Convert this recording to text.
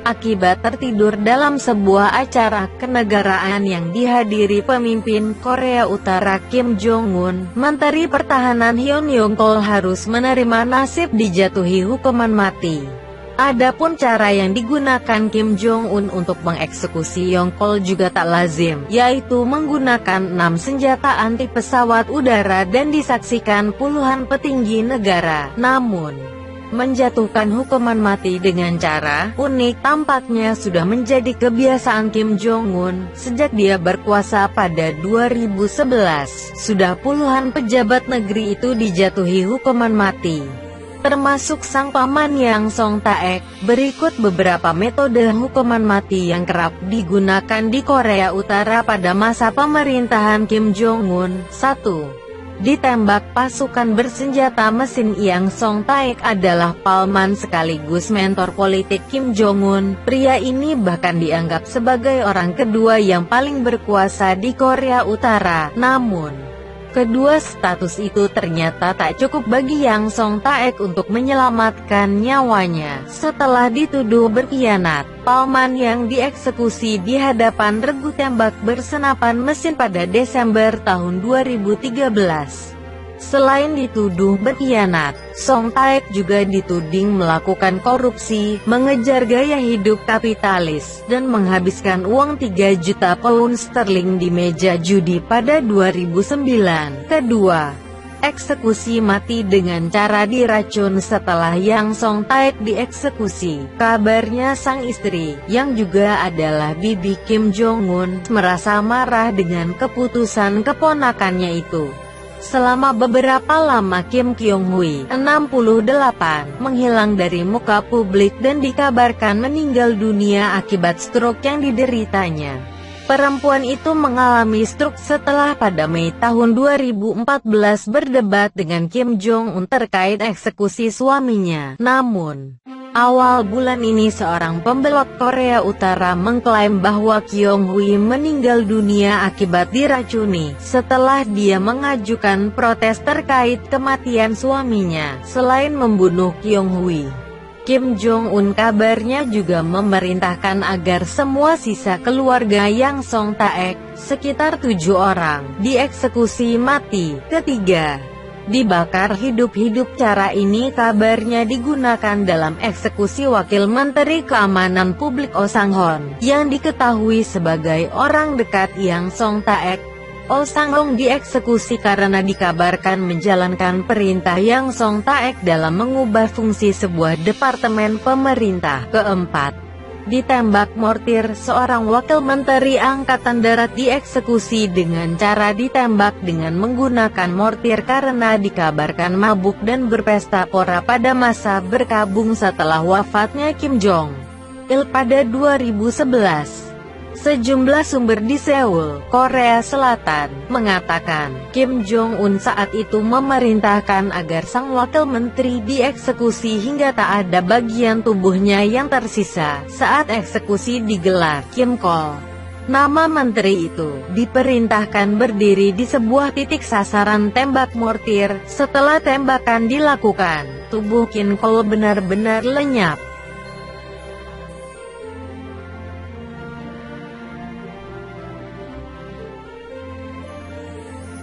akibat tertidur dalam sebuah acara kenegaraan yang dihadiri pemimpin Korea Utara Kim Jong-un. Menteri Pertahanan Hyun Yong-chol harus menerima nasib dijatuhi hukuman mati. Adapun cara yang digunakan Kim Jong-un untuk mengeksekusi Yong-chol juga tak lazim, yaitu menggunakan 6 senjata anti pesawat udara dan disaksikan puluhan petinggi negara. Namun, menjatuhkan hukuman mati dengan cara unik tampaknya sudah menjadi kebiasaan Kim Jong-un. Sejak dia berkuasa pada 2011, sudah puluhan pejabat negeri itu dijatuhi hukuman mati, termasuk sang paman Yang Song Taek. Berikut beberapa metode hukuman mati yang kerap digunakan di Korea Utara pada masa pemerintahan Kim Jong-un. 1. Ditembak. Pasukan bersenjata mesin Yang Song Taek adalah paman sekaligus mentor politik Kim Jong-un. Pria ini bahkan dianggap sebagai orang kedua yang paling berkuasa di Korea Utara. Namun, kedua status itu ternyata tak cukup bagi Yang Song Taek untuk menyelamatkan nyawanya. Setelah dituduh berkhianat, paman yang dieksekusi di hadapan regu tembak bersenapan mesin pada Desember tahun 2013. Selain dituduh berkhianat, Song Taek juga dituding melakukan korupsi, mengejar gaya hidup kapitalis, dan menghabiskan uang 3 juta pound sterling di meja judi pada 2009. Kedua, eksekusi mati dengan cara diracun. Setelah Yang Song Taek dieksekusi, kabarnya sang istri, yang juga adalah bibi Kim Jong-un, merasa marah dengan keputusan keponakannya itu. Selama beberapa lama Kim Kyung-hui, 68, menghilang dari muka publik dan dikabarkan meninggal dunia akibat stroke yang dideritanya. Perempuan itu mengalami stroke setelah pada Mei tahun 2014 berdebat dengan Kim Jong-un terkait eksekusi suaminya. Namun, awal bulan ini seorang pembelot Korea Utara mengklaim bahwa Kyung-hui meninggal dunia akibat diracuni, setelah dia mengajukan protes terkait kematian suaminya. Selain membunuh Kyung-hui, Kim Jong-un kabarnya juga memerintahkan agar semua sisa keluarga Yang Song Taek, sekitar 7 orang, dieksekusi mati. Ketiga, dibakar hidup-hidup. Cara ini kabarnya digunakan dalam eksekusi Wakil Menteri Keamanan Publik Oh Sang-hon, yang diketahui sebagai orang dekat Yang Song Taek. Oh Sang-hon dieksekusi karena dikabarkan menjalankan perintah Yang Song Taek dalam mengubah fungsi sebuah departemen pemerintah. Keempat, ditembak mortir. Seorang wakil menteri angkatan darat dieksekusi dengan cara ditembak dengan menggunakan mortir karena dikabarkan mabuk dan berpesta pora pada masa berkabung setelah wafatnya Kim Jong-il pada 2011. Sejumlah sumber di Seoul, Korea Selatan, mengatakan Kim Jong-un saat itu memerintahkan agar sang wakil menteri dieksekusi hingga tak ada bagian tubuhnya yang tersisa saat eksekusi digelar. Kim Kol, nama menteri itu, diperintahkan berdiri di sebuah titik sasaran tembak mortir. Setelah tembakan dilakukan, tubuh Kim Kol benar-benar lenyap.